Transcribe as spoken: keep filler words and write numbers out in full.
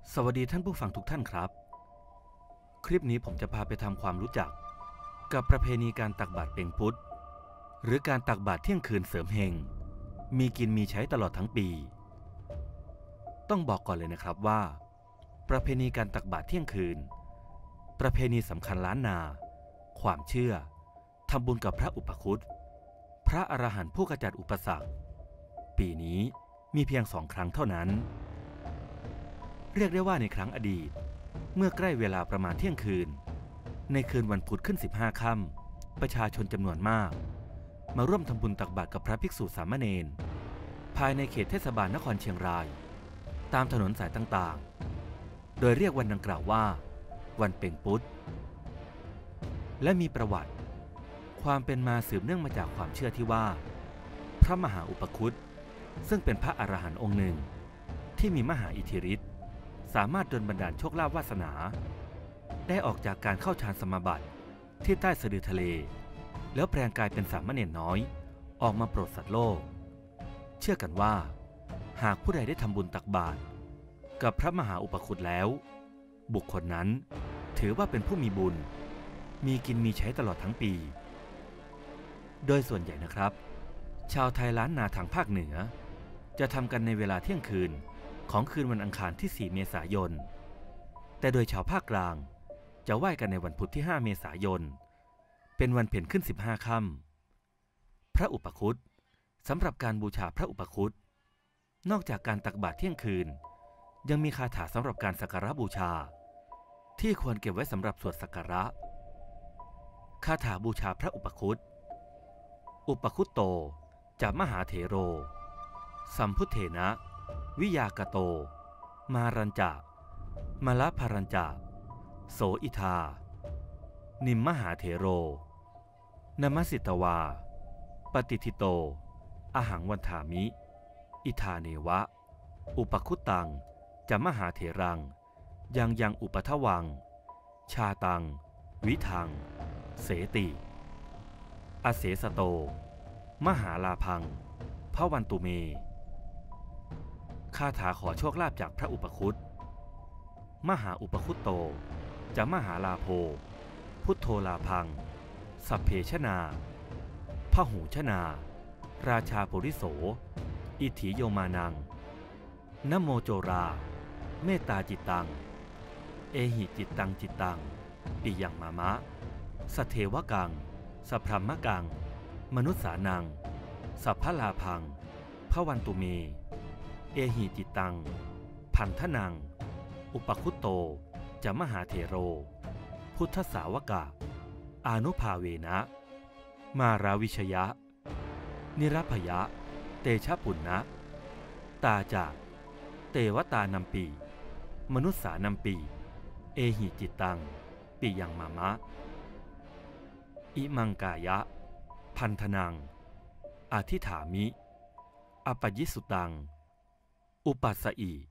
สวัสดีท่านผู้ฟังทุกท่านครับคลิปนี้ผมจะพาไปทำความรู้จักกับประเพณีการตักบาตรเพ็งพุธหรือการตักบาตรเที่ยงคืนเสริมเฮงมีกินมีใช้ตลอดทั้งปีต้องบอกก่อนเลยนะครับว่าประเพณีการตักบาตรเที่ยงคืนประเพณีสำคัญล้านนาความเชื่อทำบุญกับพระอุปคุตพระอรหันต์ผู้ขจัดอุปสรรคปีนี้มีเพียงสองครั้งเท่านั้นเรียกได้ว่าในครั้งอดีตเมื่อใกล้เวลาประมาณเที่ยงคืนในคืนวันพุธขึ้นสิบห้าค่ำประชาชนจำนวนมากมาร่วมทำบุญตักบาตรกับพระภิกษุสามเณรภายในเขตเทศบาลนครเชียงรายตามถนนสายต่างๆโดยเรียกวันดังกล่าวว่าวันเพ็งพุธและมีประวัติความเป็นมาสืบเนื่องมาจากความเชื่อที่ว่าพระมหาอุปคุตซึ่งเป็นพระอรหันต์องค์หนึ่งที่มีมหาอิทธิฤทธิ์สามารถดลบันดาลโชคลาภวาสนาได้ออกจากการเข้าฌานสมาบัติที่ใต้สะดือทะเลแล้วแปลงกายเป็นสามเณรน้อยออกมาโปรดสัตว์โลกเชื่อกันว่าหากผู้ใดได้ทำบุญตักบาตรกับพระมหาอุปคุตแล้วบุคคลนั้นถือว่าเป็นผู้มีบุญมีกินมีใช้ตลอดทั้งปีโดยส่วนใหญ่นะครับชาวไทยล้านนาทางภาคเหนือจะทำกันในเวลาเที่ยงคืนของคืนวันอังคารที่สี่เมษายนแต่โดยชาวภาคกลางจะไหว้กันในวันพุธที่ห้าเมษายนเป็นวันเพ็ญขึ้นสิบห้าค่ำพระอุปคุตสำหรับการบูชาพระอุปคุตนอกจากการตักบาตรเที่ยงคืนยังมีคาถาสำหรับการสักการะบูชาที่ควรเก็บไว้สำหรับสวดสักการะคาถาบูชาพระอุปคุตอุปคุตโตจะมหาเถโรสัมพุทเถนะวิยากโตมารัญจะมละภรัญจะโสอิทานิมมหาเถโรนมัสสิตวาปฏิทิโตอหังวันถามิอิทาเนวะอุปคุตตังจะมหาเถรังยังยังอุปทวังชาตังวิทังเสติอเสสโตมหาลาพังพระวันตุเมคาถาขอโชคลาภจากพระอุปคุตมหาอุปคุตโตจะมหาลาโภพุทโธลาพังสัพเพชนาพหูชนาราชาปุริโสอิทธิโยมานังนะโมโจราเมตตาจิตตังเอหิจิตตังจิตตังปิยังมามะสเทวกังสพรหมกังมนุษสานังสัพพลาพังพระวันตุเมเอหิจิตตังพันธนังอุปคุตโตจะมหาเถโรพุทธสาวกะอานุภาเวนะมาราวิชยะนิรพยะเตชะปุณณะตาจะเตวตานัมปีมนุษสานัมปีเอหิจิตตังปิยังมามะอิมังกายะพันธนังอธิฐามิอปยิสุตังอุปัสสอิ